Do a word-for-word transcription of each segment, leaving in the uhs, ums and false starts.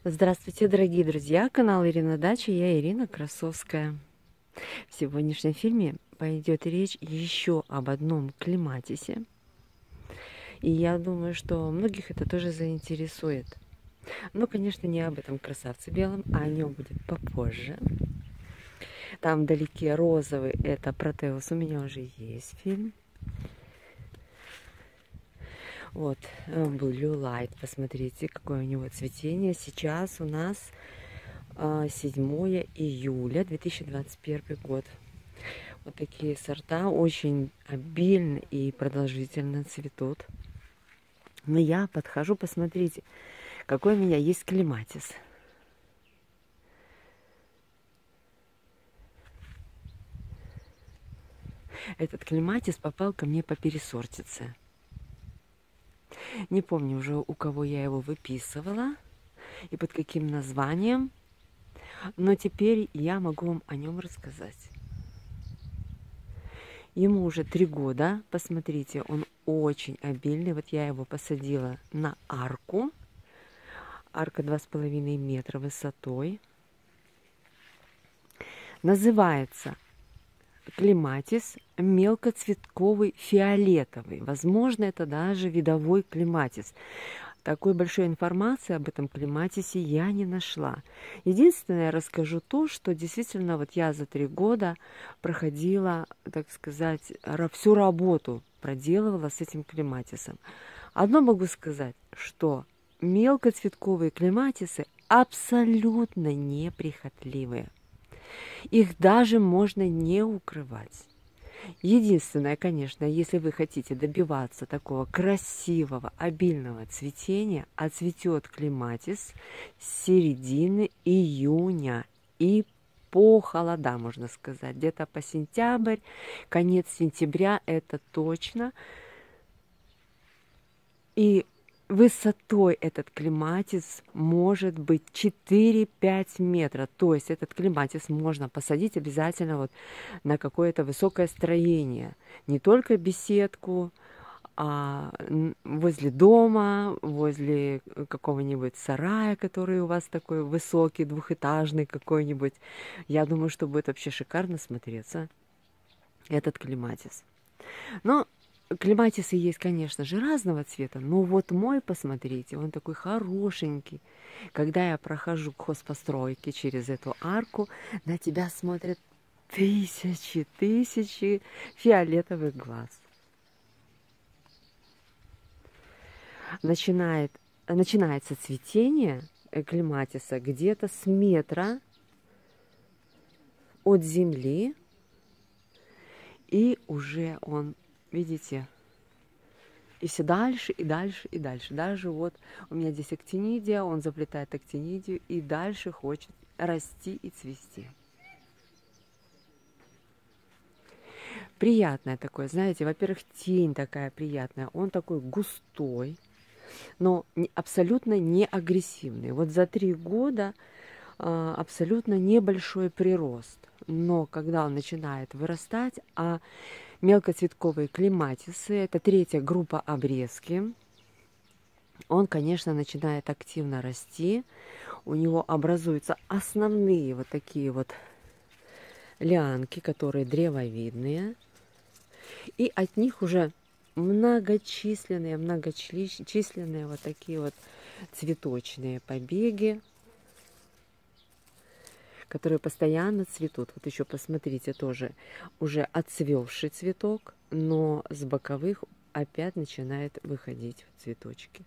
Здравствуйте, дорогие друзья! Канал Ирина Дача, я Ирина Красовская. В сегодняшнем фильме пойдет речь еще об одном климатисе. И я думаю, что многих это тоже заинтересует. Но, конечно, не об этом красавце белом, а о нем будет попозже. Там вдалеке розовый, это Протеус, у меня уже есть фильм. Вот, Blue Light, посмотрите, какое у него цветение. Сейчас у нас седьмое июля две тысячи двадцать первый год. Вот такие сорта очень обильно и продолжительно цветут. Но я подхожу, посмотрите, какой у меня есть клематис. Этот клематис попал ко мне по пересортице. Не помню уже, у кого я его выписывала и под каким названием, но теперь я могу вам о нем рассказать. Ему уже три года, посмотрите, он очень обильный. Вот я его посадила на арку. Арка два с половиной метра высотой. Называется клематис мелкоцветковый фиолетовый. Возможно, это даже видовой клематис. Такой большой информации об этом клематисе я не нашла. Единственное, я расскажу то, что действительно вот я за три года проходила, так сказать, всю работу проделывала с этим клематисом. Одно могу сказать, что мелкоцветковые клематисы абсолютно неприхотливые. Их даже можно не укрывать. Единственное, конечно, если вы хотите добиваться такого красивого, обильного цветения, а цветет клематис с середины июня и по холодам, можно сказать, где-то по сентябрь, конец сентября, это точно. И высотой этот клематис может быть четыре-пять метров. То есть этот клематис можно посадить обязательно вот на какое-то высокое строение. Не только беседку, а возле дома, возле какого-нибудь сарая, который у вас такой высокий, двухэтажный какой-нибудь. Я думаю, что будет вообще шикарно смотреться этот клематис. Но клематисы есть, конечно же, разного цвета, но вот мой, посмотрите, он такой хорошенький. Когда я прохожу к хозпостройке через эту арку, на тебя смотрят тысячи, тысячи фиолетовых глаз. Начинает, начинается цветение клематиса где-то с метра от земли, и уже он, видите, и все дальше, и дальше, и дальше. Даже вот у меня здесь актинидия, он заплетает актинидию и дальше хочет расти и цвести. Приятное такое, знаете, во-первых, тень такая приятная, он такой густой, но абсолютно не агрессивный. Вот за три года а, абсолютно небольшой прирост. Но когда он начинает вырастать, а мелкоцветковые клематисы, это третья группа обрезки, он, конечно, начинает активно расти. У него образуются основные вот такие вот лианки, которые древовидные. И от них уже многочисленные, многочисленные вот такие вот цветочные побеги, которые постоянно цветут. Вот еще посмотрите, тоже уже отцвевший цветок, но с боковых опять начинает выходить цветочки.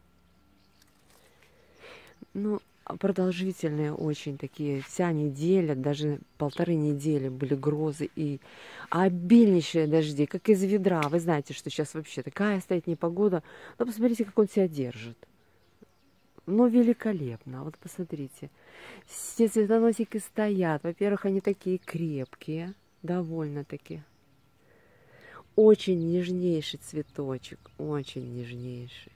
Ну, продолжительные очень такие, вся неделя, даже полторы недели были грозы и обильнейшие дожди, как из ведра. Вы знаете, что сейчас вообще такая стоит непогода. Но посмотрите, как он себя держит. Ну, великолепно. Вот посмотрите. Все цветоносики стоят. Во-первых, они такие крепкие. Довольно-таки. Очень нежнейший цветочек. Очень нежнейший.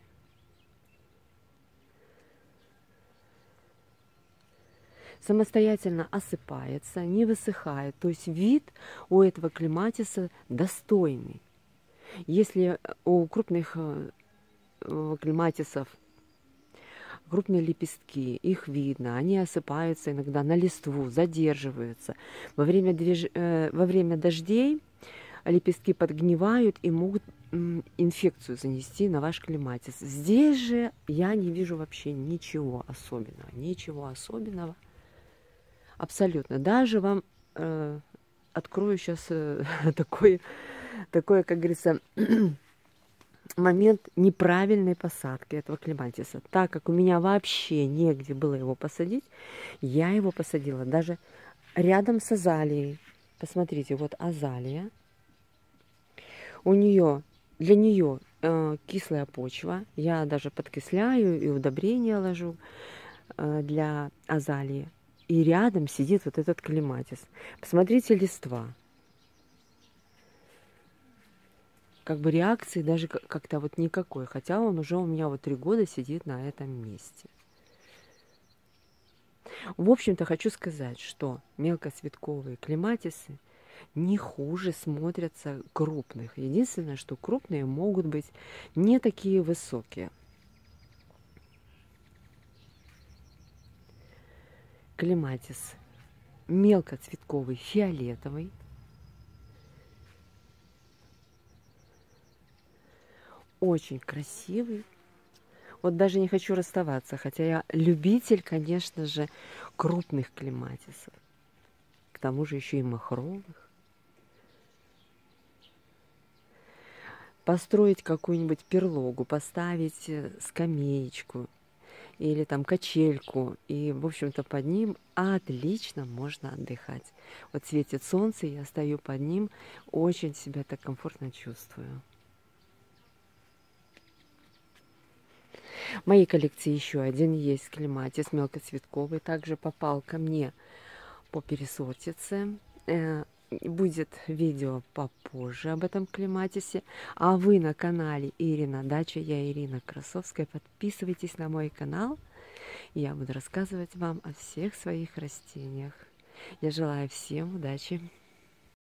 Самостоятельно осыпается, не высыхает. То есть вид у этого клематиса достойный. Если у крупных клематисов крупные лепестки, их видно, они осыпаются иногда на листву, задерживаются. Во время, движ... э, во время дождей лепестки подгнивают и могут м, инфекцию занести на ваш клематис. Здесь же я не вижу вообще ничего особенного, ничего особенного, абсолютно. Даже вам э, открою сейчас э, такой, такой, как говорится, момент неправильной посадки этого клематиса. Так как у меня вообще негде было его посадить, я его посадила даже рядом с азалией. Посмотрите, вот азалия. У нее, для нее э, кислая почва. Я даже подкисляю и удобрения ложу э, для азалии. И рядом сидит вот этот клематис. Посмотрите листва. Как бы реакции даже как-то вот никакой. Хотя он уже у меня вот три года сидит на этом месте. В общем-то, хочу сказать, что мелкоцветковые клематисы не хуже смотрятся крупных. Единственное, что крупные могут быть не такие высокие. Клематис мелкоцветковый, фиолетовый. Очень красивый. Вот даже не хочу расставаться, хотя я любитель, конечно же, крупных клематисов. К тому же еще и махровых. Построить какую-нибудь перлогу, поставить скамеечку или там качельку. И, в общем-то, под ним отлично можно отдыхать. Вот светит солнце, я стою под ним, очень себя так комфортно чувствую. В моей коллекции еще один есть клематис мелкоцветковый. Также попал ко мне по пересортице. Будет видео попозже об этом клематисе. А вы на канале Ирина Дача, я Ирина Красовская. Подписывайтесь на мой канал. Я буду рассказывать вам о всех своих растениях. Я желаю всем удачи.